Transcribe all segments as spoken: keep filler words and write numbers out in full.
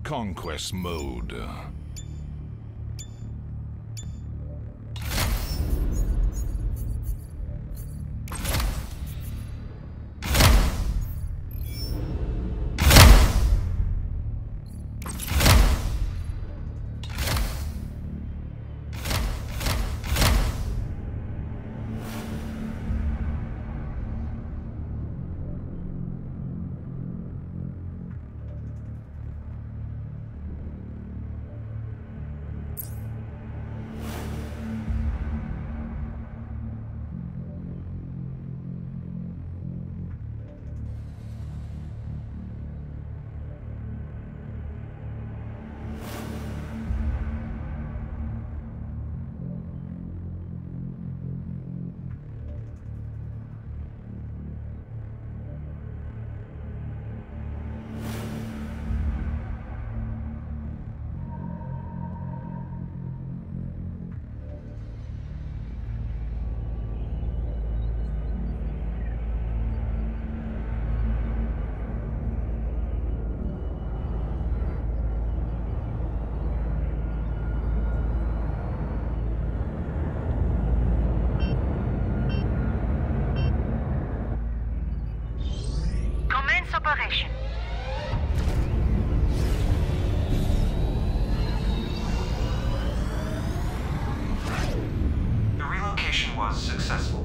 Conquest mode. Commence operation. The relocation was successful.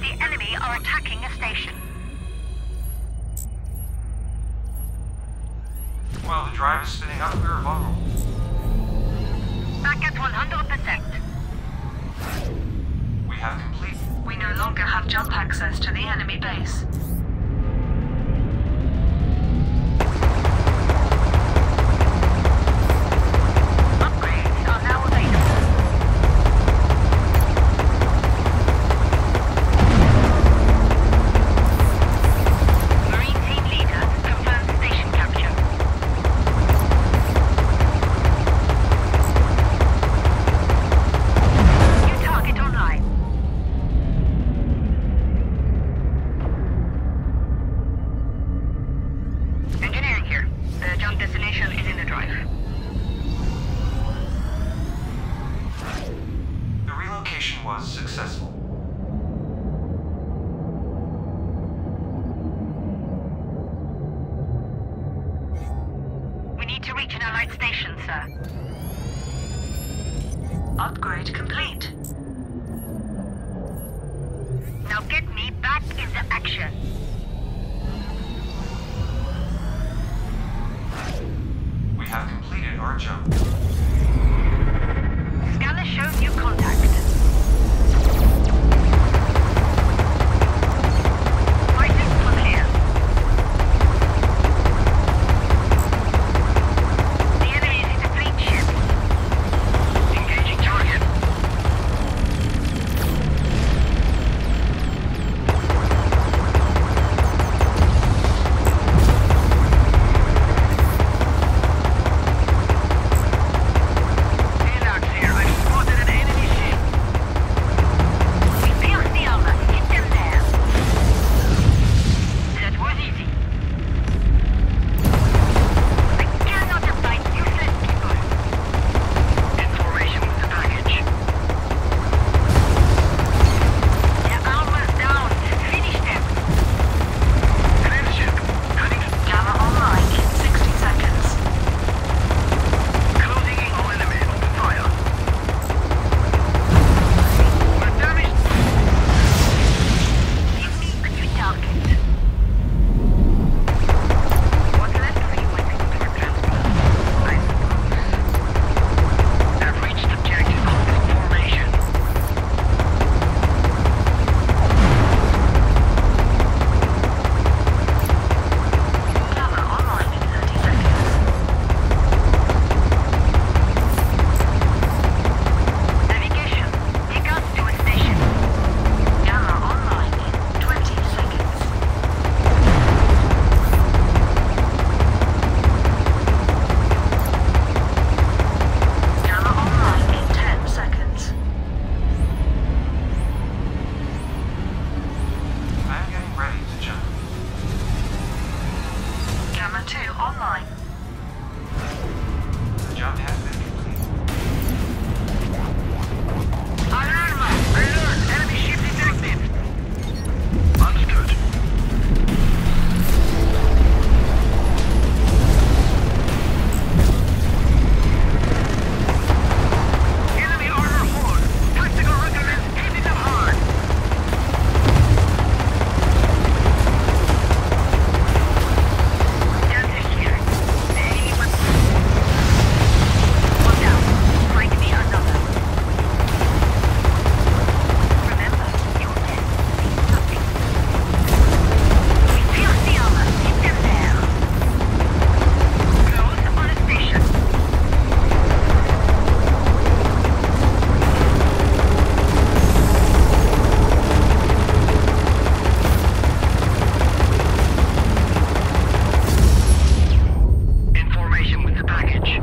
The enemy are attacking a station. While the drive is spinning up, we are vulnerable. Back at one hundred percent. We have complete. We no longer have jump access to the enemy base. Upgrades are now available. Marine team leader confirms station capture. New target online. Engineering here. The jump destination is in the drive. The relocation was successful. We need to reach an allied station, sir. Upgrade complete. Now get me back into action. We have completed our jump. Scanner shows you contact. Fighting for clear. The enemy is in a fleet ship. Engaging target. Enoch here. I spotted an enemy ship. We pierced the armor. Hit them there. That was easy. I cannot abide useless people. Information with the package. Their armor's down. Finish them. Enemy ship. Cutting. Gamma online in sixty seconds. Closing in on enemy. Open fire. We're damaged. Give me a new target. What's left for you, I think, for transport? I suppose. I've reached objective contact formation. Gamma online in thirty seconds. Navigation. Take us to a station. Gamma online in twenty seconds. Gamma online in ten seconds. I am getting ready to jump. Gamma two online. The jump has been completed. Alarma! Alert! Enemy ship detected! Understood. Enemy armor forward. Tactical recommends hitting them hard. Scan here. The enemy was... One down. Find me another. Remember, your death means nothing. We pierce the armor. Hit them there. Close on a station. Information with the package.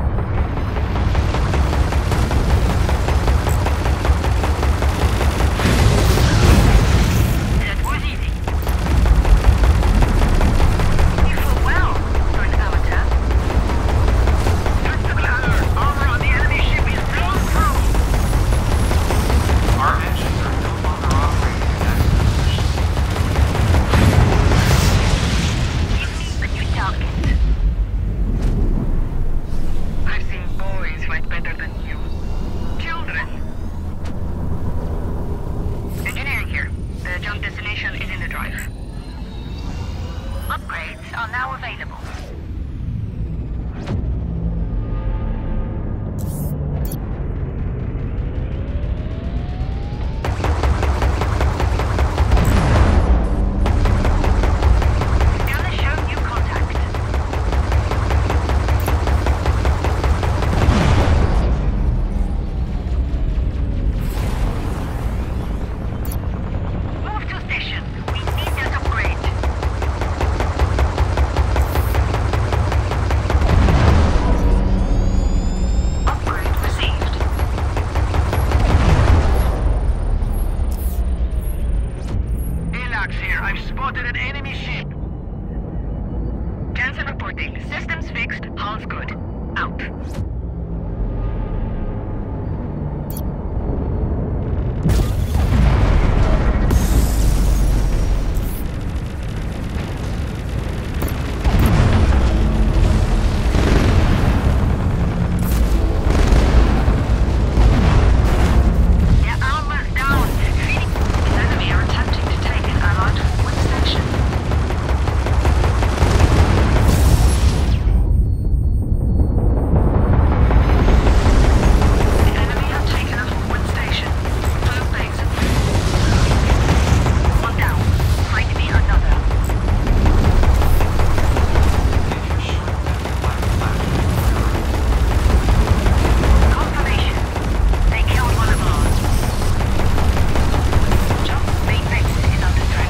That was easy. You flew well for an amateur. Tactical alert. Armor on the enemy ship is blown through. Our engines are no longer operating in excellent efficiency. Give me a new target. I've seen boys fight better than you. Children. Engineering here. The jump Your destination is in the drive. Upgrades are now available. Scanner show new contact. Move to station. We need that upgrade. Upgrade received. Elax here. I've spotted an enemy ship. Jansen reporting. Systems fixed. Hull's good. Out. Their armor's down. Feeding. The enemy are attempting to take an Allied forward station. The enemy have taken a forward station. Blue base. One down. Find me another. If you're sure that black flag Confirmation. They killed one of ours. Jump. Main base is under threat.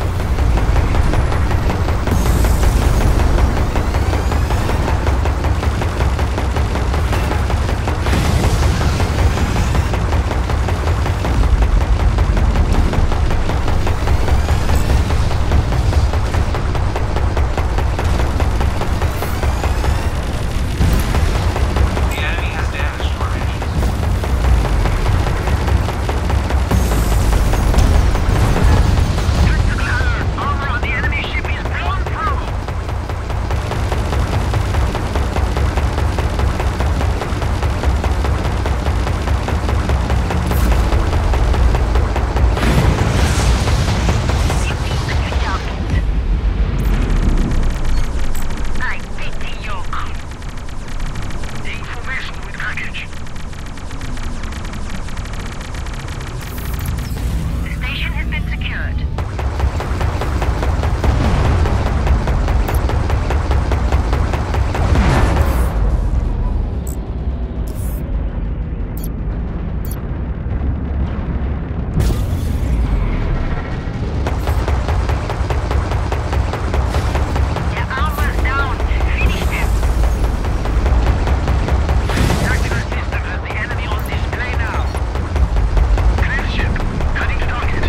the enemy has damaged our engines. Tactical alert. Armor on the enemy ship is blown through. You need to get out. I pity you. Information with package. The station has been secured. Their armor's down. Finish them. Tactical system has the enemy on display now. Clear ship. Cutting to target.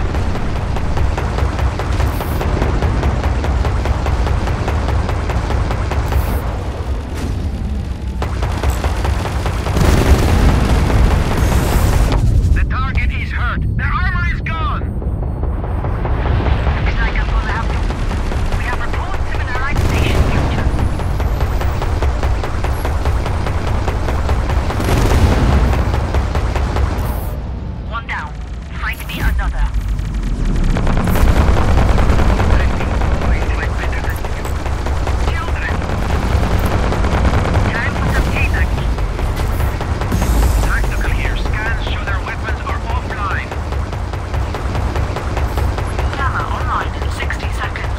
The target is hurt. Their armor is gone. Looks like I'm gonna have to. We have reports of an Allied station future. One down. Find me another. Children. Time for some payback. Tactical here. Scans show their weapons are offline. Gamma online in sixty seconds.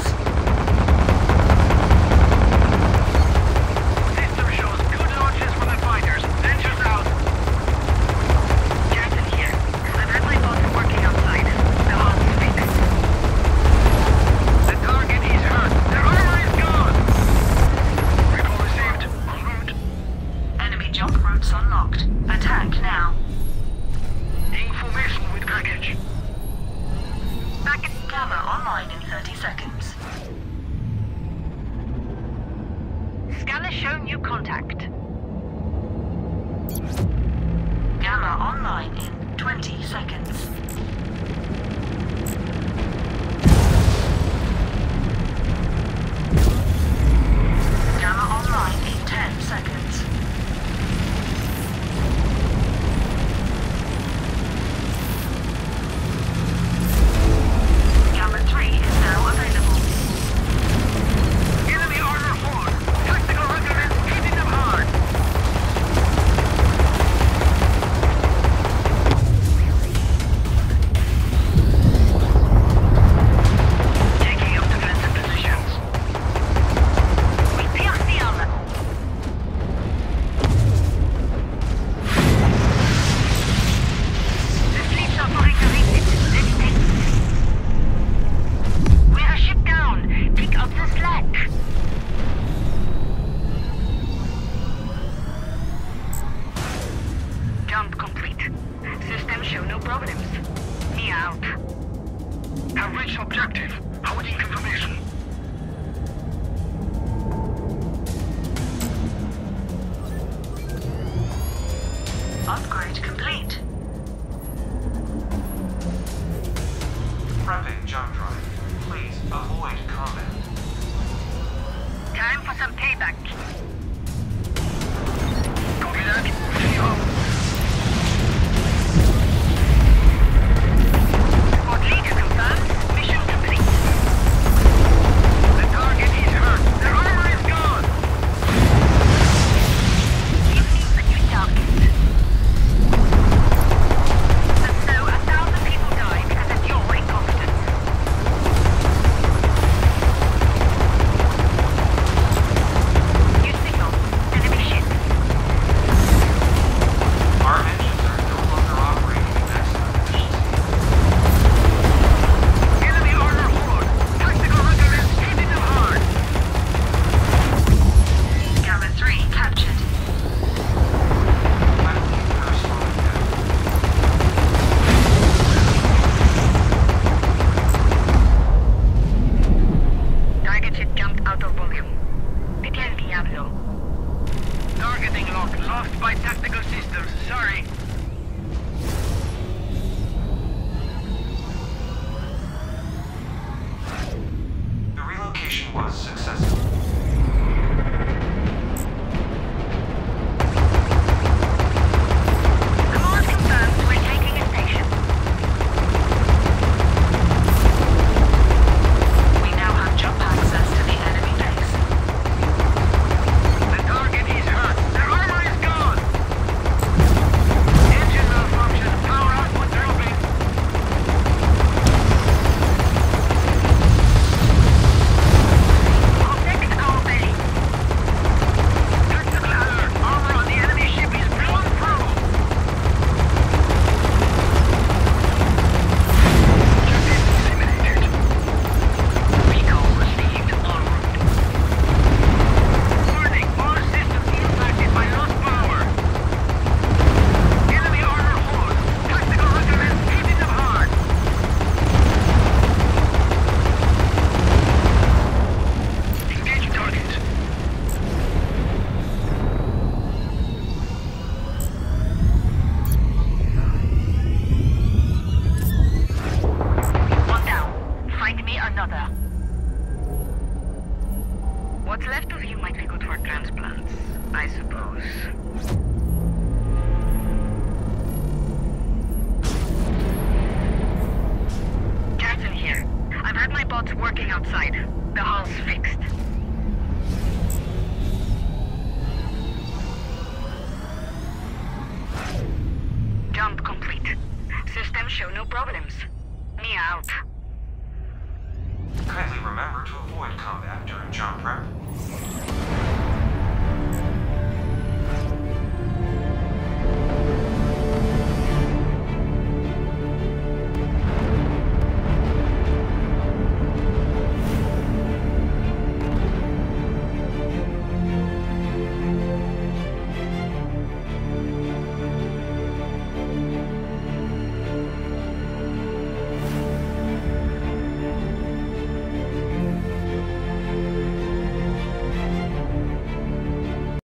System shows good launches for the fighters. Ventures out. Jansen here. The deadly bots are working outside. The hull's fixed. The target is hurt. Their armor is gone. Recall received. En route. Enemy jump routes unlocked. Attack now. Information with package. Back at Gamma online in thirty seconds. Scanner show new contact. Gamma online in twenty seconds. Gamma online in ten seconds. Establish objective. Awaiting confirmation. Upgrade complete. Prepping jump drive. Please avoid combat. Time for some payback. Copy that. Ready up. Squad leader confirmed. Mission complete. The target is hurt. Their armor is gone. Give me a new target. And so a thousand people die because of your incompetence. New signal. Enemy ship. Our engines are no longer operating at maximum efficiency. Enemy armor forward. Tactical records hitting them hard. Gamma three captured. Friendly personal attack. Target ship jumped out of volume. Peter el Diablo. Targeting lock lost by tactical systems. Sorry. The relocation was successful. Command confirmed we're taking a station. We now have jump access to the enemy base. The target is hurt. Their armor is gone. Engine malfunction. Power output dropping. Protect our belly. Tactical alert. Armor on the enemy ship is blown through. Objective eliminated. Recall received en route. Warning. All systems impacted by lost power. Enemy armor hold. Tactical recommends hitting them hard. Engage target. One down. Find me another. What's left of you might be good for transplants, I suppose. Jackson here. I've had my bots working outside. The hull's fixed. Jump complete. Systems show no problems. Me out. Kindly remember to avoid combat during jump prep.